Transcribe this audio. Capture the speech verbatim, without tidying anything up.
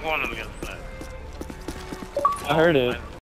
I'm going to get flat. I heard it.